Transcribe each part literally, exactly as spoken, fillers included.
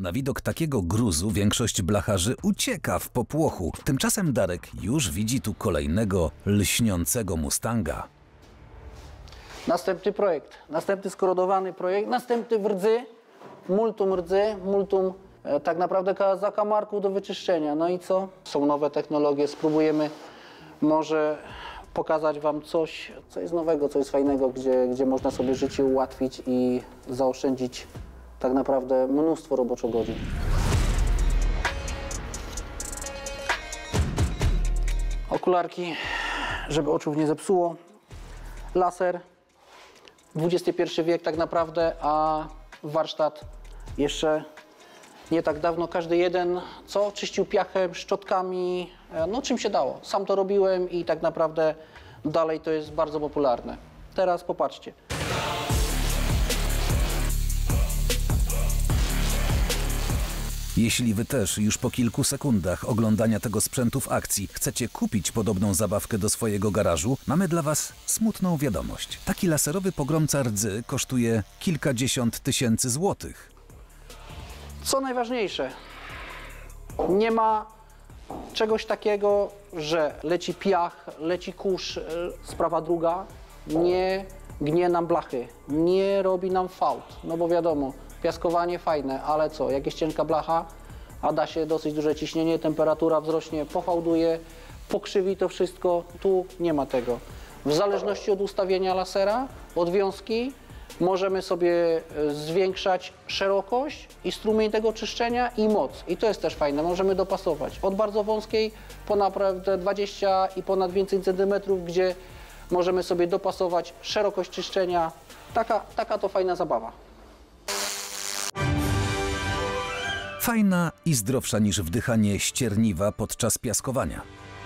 Na widok takiego gruzu większość blacharzy ucieka w popłochu. Tymczasem Darek już widzi tu kolejnego lśniącego Mustanga. Następny projekt, następny skorodowany projekt, następny w rdzy, multum rdzy, multum e, tak naprawdę zakamarków do wyczyszczenia. No i co? Są nowe technologie, spróbujemy może pokazać wam coś, co jest nowego, co jest fajnego, gdzie, gdzie można sobie życie ułatwić i zaoszczędzić tak naprawdę mnóstwo roboczogodzin. Okularki, żeby oczów nie zepsuło. Laser. dwudziesty pierwszy wiek tak naprawdę, a warsztat jeszcze nie tak dawno. Każdy jeden, co czyścił piachem, szczotkami, no czym się dało. Sam to robiłem i tak naprawdę dalej to jest bardzo popularne. Teraz popatrzcie. Jeśli wy też już po kilku sekundach oglądania tego sprzętu w akcji chcecie kupić podobną zabawkę do swojego garażu, mamy dla was smutną wiadomość. Taki laserowy pogromca rdzy kosztuje kilkadziesiąt tysięcy złotych. Co najważniejsze, nie ma czegoś takiego, że leci piach, leci kurz. Sprawa druga, nie gnie nam blachy, nie robi nam fałd, no bo wiadomo, piaskowanie fajne, ale co, jak jest cienka blacha, a da się dosyć duże ciśnienie, temperatura wzrośnie, pofałduje, pokrzywi to wszystko, tu nie ma tego. W zależności od ustawienia lasera, od wiązki, możemy sobie zwiększać szerokość i strumień tego czyszczenia i moc. I to jest też fajne, możemy dopasować. Od bardzo wąskiej po naprawdę dwadzieścia i ponad więcej centymetrów, gdzie możemy sobie dopasować szerokość czyszczenia. Taka, taka to fajna zabawa. Fajna i zdrowsza niż wdychanie ścierniwa podczas piaskowania.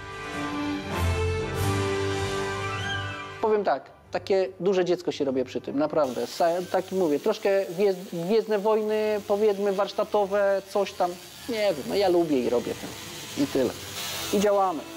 Powiem tak, takie duże dziecko się robię przy tym, naprawdę. Tak mówię, troszkę Gwiezdne Wojny, powiedzmy warsztatowe, coś tam. Nie wiem, no ja lubię i robię to. I tyle. I działamy.